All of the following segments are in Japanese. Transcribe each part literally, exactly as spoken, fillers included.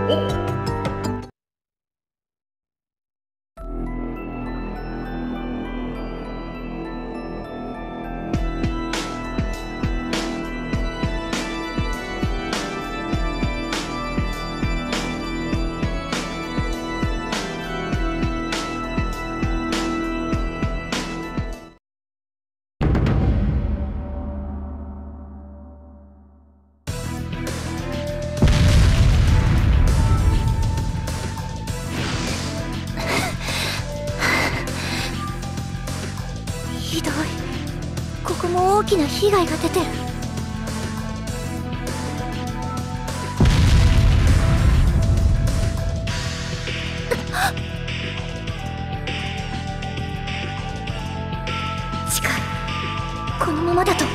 ひどい。ここも大きな被害が出てる。近い。このままだと。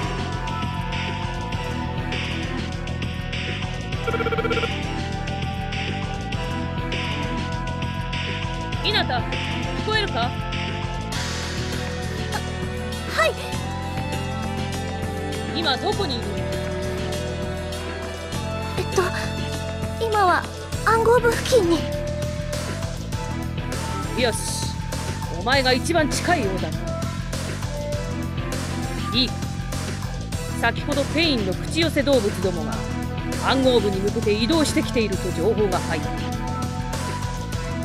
ひなた、聞こえるか？ はい。 今どこにいる？ えっと今は暗号部付近に。 よし、お前が一番近いようだな。いいか、先ほどペインの口寄せ動物どもが暗号部に向けて移動してきていると情報が入った。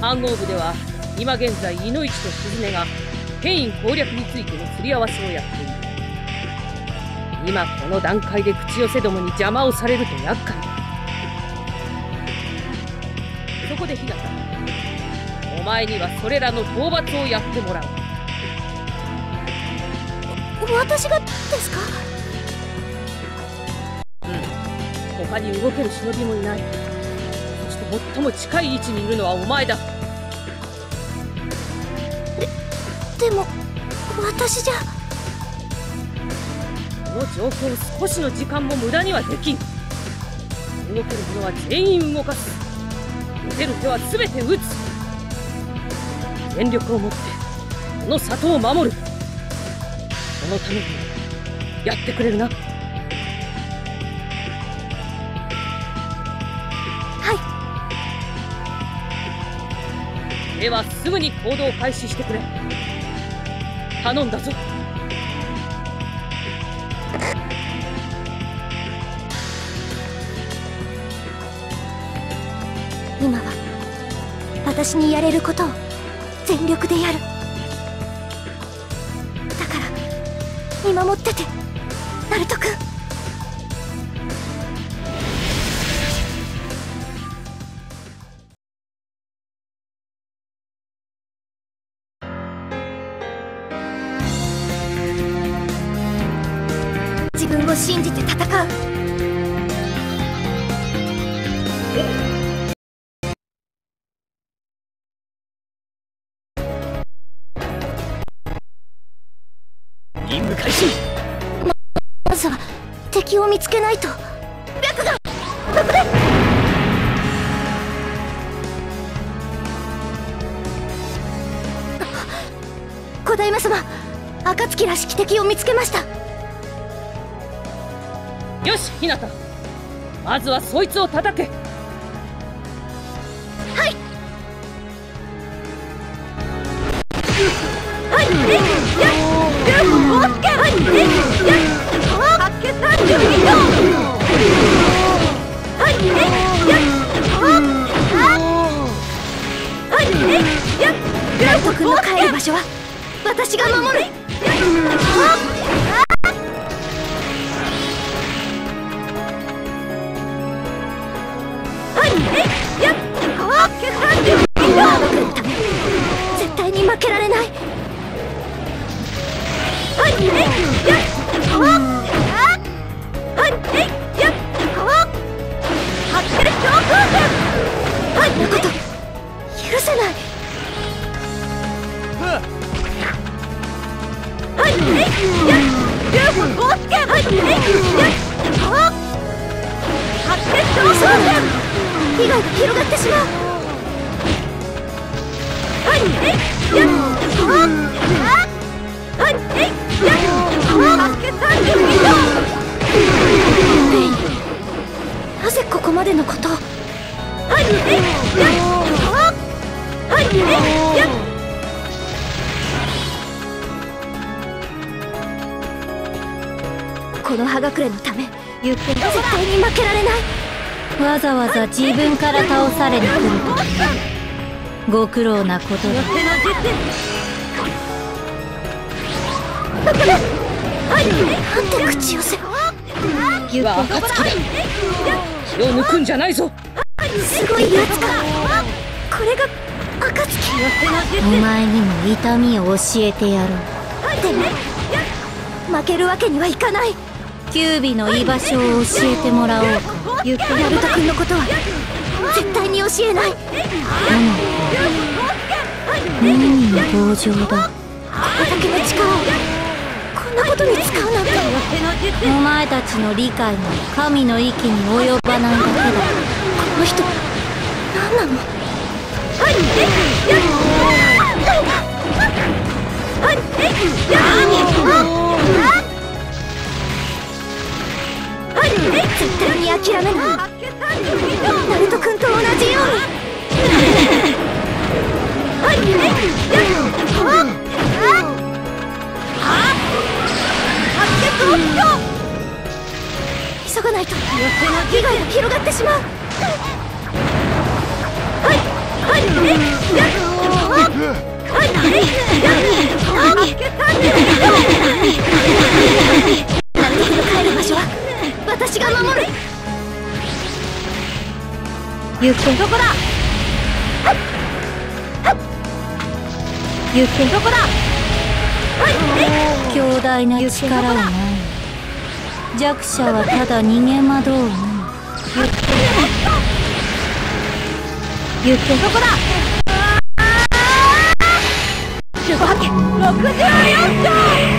暗号部では今現在イノイチとスズメがペイン攻略についてのすり合わせをやっている。今この段階で口寄せどもに邪魔をされると厄介だ。そこで日向、お前にはそれらの討伐をやってもらう。 私がですか？ うん、他に動ける忍びもいない。そして最も近い位置にいるのはお前だ。 でも私じゃ。 この状況を少しの時間も無駄にはできん。動ける者は全員動かす。打てる手は全て打つ。全力を持ってこの里を守る。そのためにやってくれるな。 はい。 ではすぐに行動を開始してくれ。頼んだぞ。 今は私にやれることを全力でやる。だから見守ってて、ナルト君。自分を信じて戦う。 任務開始。 ま、まずは敵を見つけないと。白がここで。小大魔様、暁らしき敵を見つけました。 よし、日向、まずはそいつを叩け。 はい。はい、えい、やっ、やっ、おっけ、はい、えい、やっ、はっけさんじゅうにど。はい、えい、やっ、はっ、はい、えい、やっ、ナルト君の帰る場所は私が守る。絶対に負けられない。はいえいやっはっはいえいやっはっはっきり強行戦。はいのこと許せない。はいえいやっじゅうご号付け。はいえいやっはっはっきり強行戦。被害が広がってしまう。はいえいやっはっはいえいやっはっけさんじゅうにど。レイ、なぜここまでのことを。 この葉隠れのためゆっくり絶対に負けられない。 わざわざ自分から倒されに来るとはご苦労なことだ。 なんて口寄せ。 ゆは暁だ。気を抜くんじゃないぞ。 すごいやつか。これが暁。 お前にも痛みを教えてやろう。 でも負けるわけにはいかない。 キュービの居場所を教えてもらおうか。 ゆっくりナルト君のことは絶対に教えない。 無味の同情だ。 これだけの力をこんなことに使うなんて。 お前たちの理解が神の域に及ばないだけだ。 この人何なの。絶対に諦めない。ナルト君と同じように。急がないと被害が広がってしまう。ナルト君の帰る場所は私が守る。 行け。 どこだ。 行け。 どこだ。 強大な力はない。弱者はただ逃げ惑うのみ。行け。 どこだ。ろくじゅうよんちょう。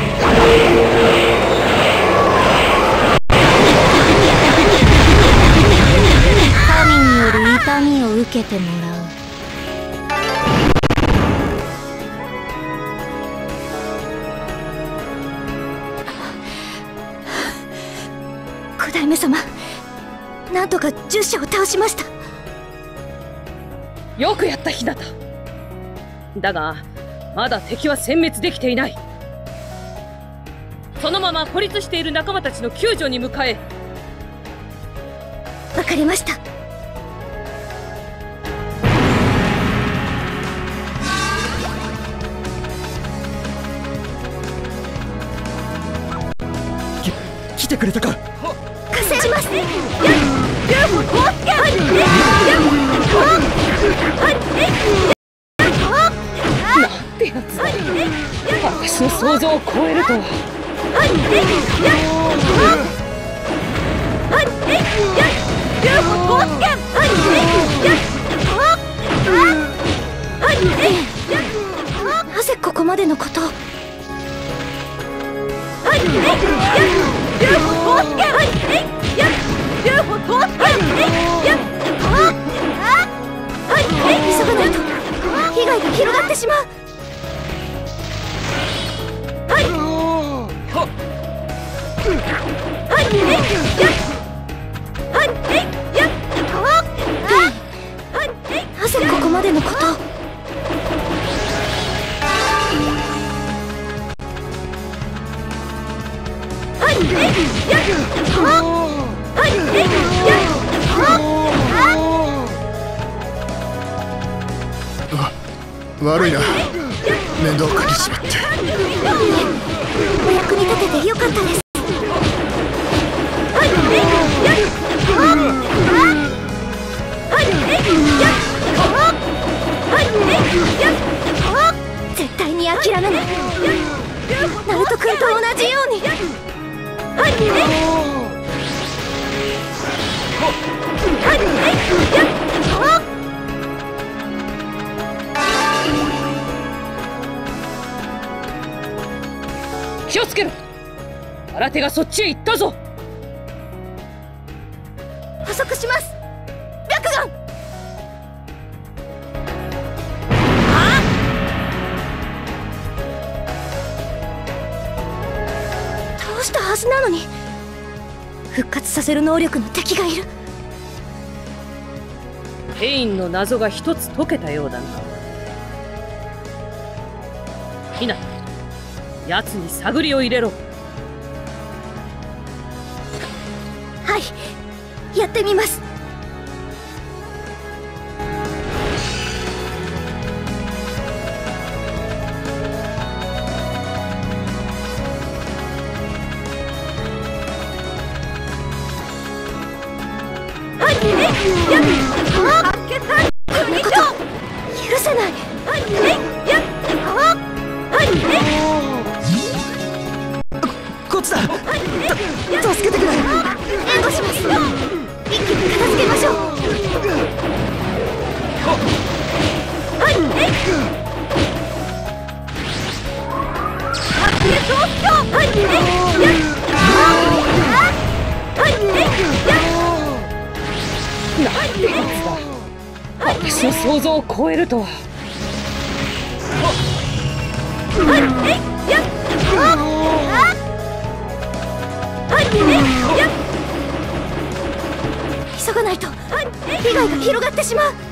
神による痛みを受けてもらう。 五代目様、なんとか十社を倒しました。 よくやった日向。だがまだ敵は殲滅できていない。そのまま孤立している仲間たちの救助に向かえ。 わかりました。 き来てくれたか。 加勢します。 なんてやつだ。私の想像を超えるとは。 なぜここまでのことを。急がないと被害が広がってしまう。なぜここまでのことを。 悪いな、面倒をかけちまって。 お役に立ててよかったです。絶対に諦めない。ナルト君と同じように。 気をつけろ。新手がそっちへ行ったぞ。 加速します。白眼。倒したはずなのに復活させる能力の敵がいる。 ペインの謎が一つ解けたようだな。ヒナ、奴に探りを入れろ。 はい、やってみます。はい、えい、やっ、あ、開けた。こんなこと許せない。はい、えい、やっ、あ、はい、えい。 こっちだ。た助けてくれ。 援護します。一気に片付けましょう。はい、えい。発見総長。はい、えい。やっ。はい、えい。やっ。 なんてやつだ。私の想像を超えるとは。 はい、えい。やっ。はい、えい。やっ。急がないと被害が広がってしまう。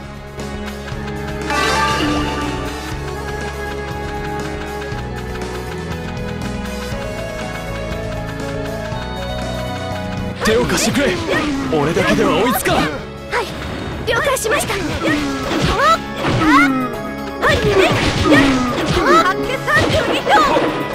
手を貸してくれ。俺だけでは追いつかん。 はい、了解しました。はい、えい。やっ。開けた。じゅうにひょう。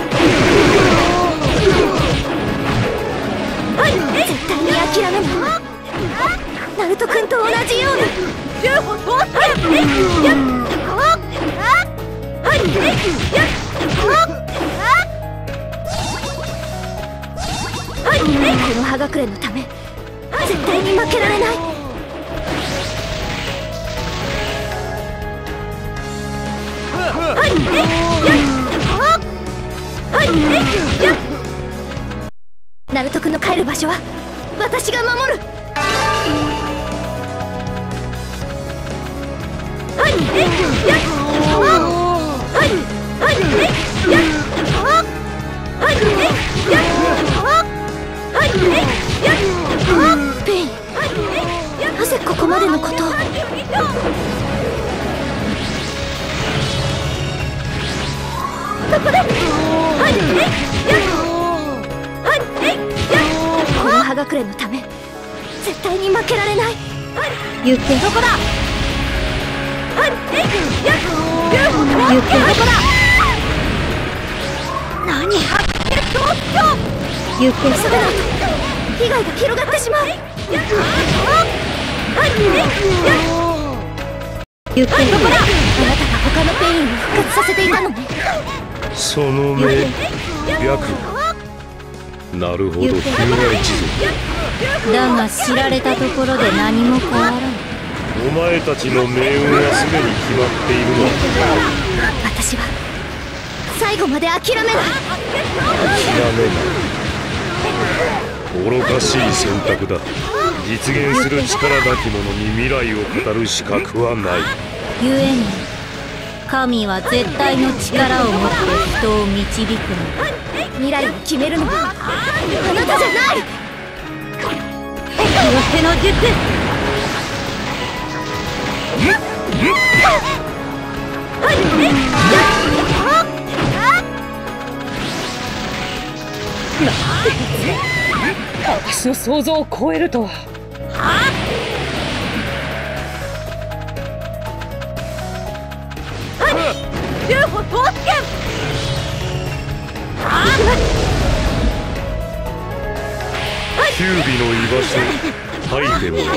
はい、絶対に諦めない。ナルト君と同じようにじゅうほ通って。やっ。はい、えい。やっ。はい、えい。この葉隠れのため絶対に負けられない。はい、えい。やっ。はい、えい。やっ。ナルト君の帰る場所は私が守る。はい、えい。やっ。はい、はい、えい。やっ。はい、えい。やっ。はい、えい。やっ。ペイン、なぜここまでのことを。そこで。はい、えい。やっ。はい、えい。やっ。この葉隠れのため絶対に負けられない。 行け。 どこだ。はい、えい。やっ。ユーフォー行け。 どこだ。何。発見総長。 行け。 急がないと被害が広がってしまう。はい、えい。やっ。 行け。 どこだ。あなたが他のペインを復活させていたのね。 その目、白。なるほど、ヒューガ一族。 だが知られたところで何も変わらん。 お前たちの命運はすでに決まっているの私は最後まで諦めない。 諦めない。愚かしい選択だ。実現する力なき者に未来を語る資格はない。 故に神は絶対の力を持って人を導くの。 未来を決めるのはあなたじゃない。手の術。はい、えい。 私の想像を超えるとは。 ユーフォー通って。 キュービの居場所、吐いてもらおう。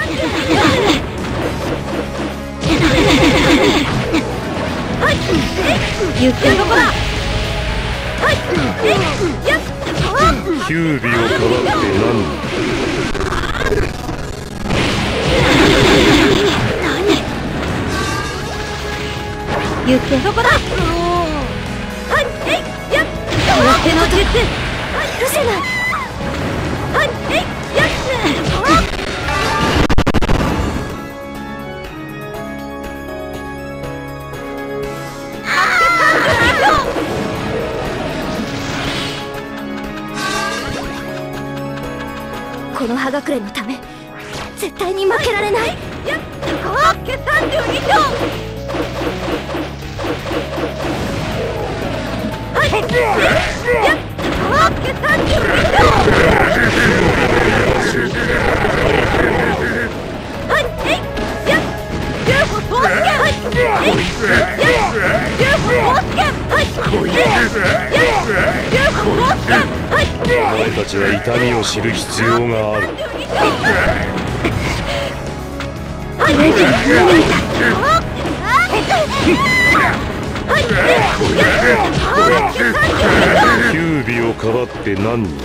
行け。 どこだ。はい、えい。やっ。 キュービをかばって何。 行け。 どこだ。はい、えい。やっ。手の術。許せない。はい、えい。やっ。この葉隠れのため絶対に負けられない。やっ。 お前たちは痛みを知る必要がある。九尾をかばって何人？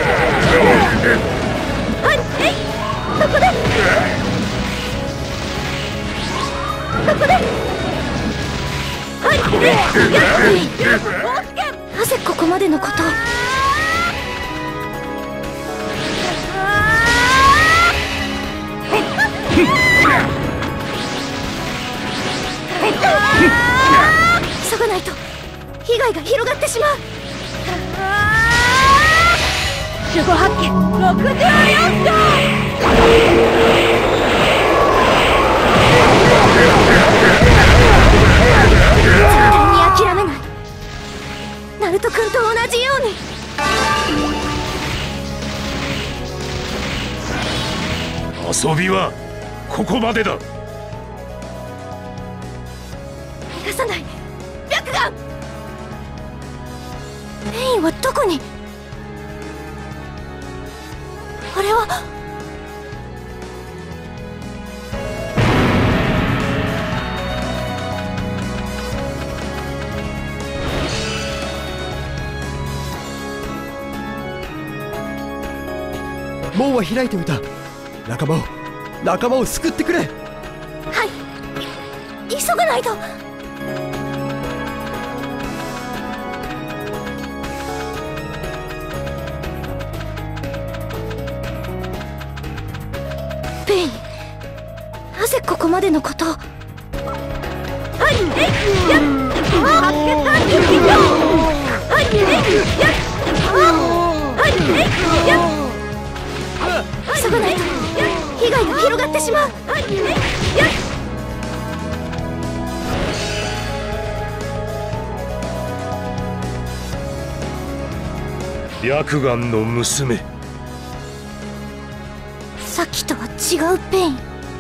そこでそこでなぜここまでのことを。急がないと被害が広がってしまう。守護発見ろくじゅうよん章。絶対に諦めない。ナルト君と同じように。 遊びはここまでだ。 逃がさない。白眼。ペインはどこに。あれは。 門は開いてみた。仲間を仲間を救ってくれ。 はい、い急がないと。ペイン、なぜここまでのことを。はい、えいやっ発見されているよ。はい、えいやっはい、えいやっ急がないと被害が広がってしまう。 白眼の娘。 さっきとは違うペイン。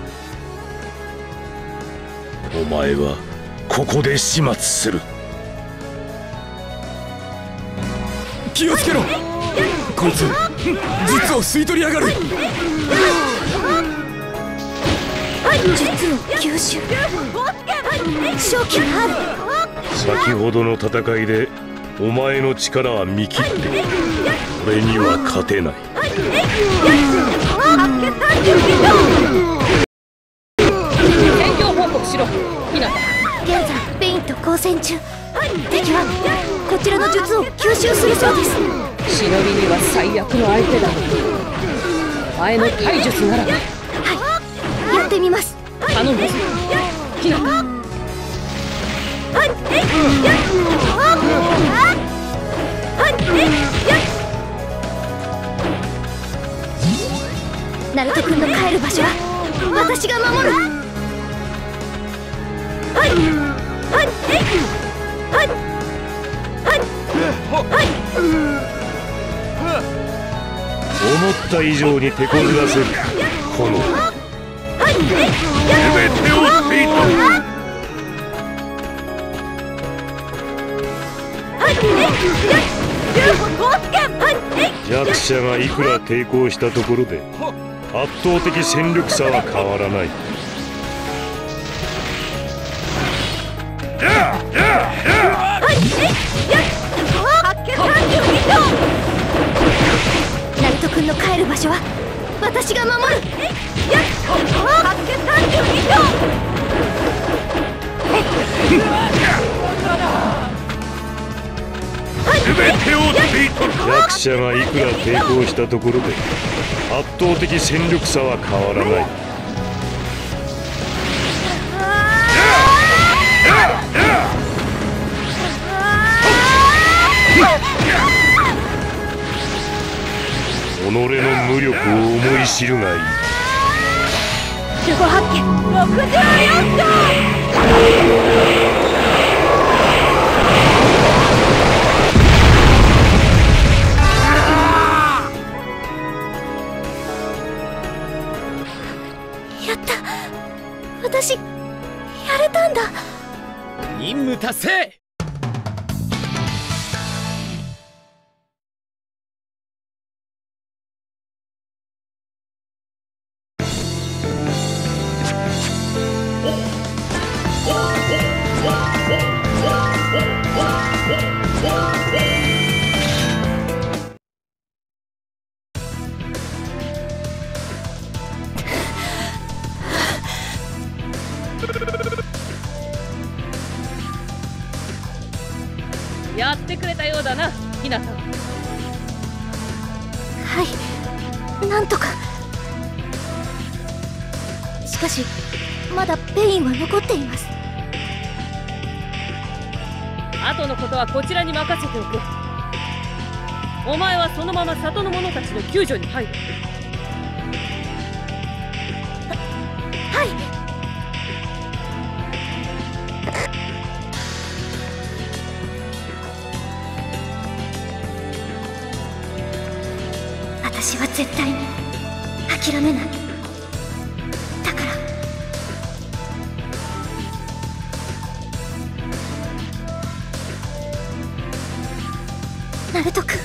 お前はここで始末する。 気をつけろ。こいつ実を吸い取りやがる。 術を吸収。勝機がある。 先ほどの戦いでお前の力は見切って俺には勝てない。 戦況報告しろ、ヒナタ。 現在ペインと交戦中。敵はこちらの術を吸収するそうです。 忍びには最悪の相手だ。お前の体術ならば。 はい、やってみます。 頼むぞ、ヒナタ。 ナルト君の帰る場所は私が守る。はいはいはいはい。 思った以上に手こずらせるこの全てを吸い取る。弱者がいくら抵抗したところで圧倒的戦力差は変わらない。 ナルト君の帰る場所は私が守る。 弱者がいくら抵抗したところで圧倒的戦力差は変わらない。己の無力を思い知るがいい。 守護発見ろくじゅうよん章。やった、私やれたんだ。 任務達成。 やってくれたようだな、ひなた。 はい、なんとか。しかしまだペインは残っています。 後のことはこちらに任せておく。お前はそのまま里の者たちの救助に入る。 はい。私は絶対に諦めない。だからナルト君、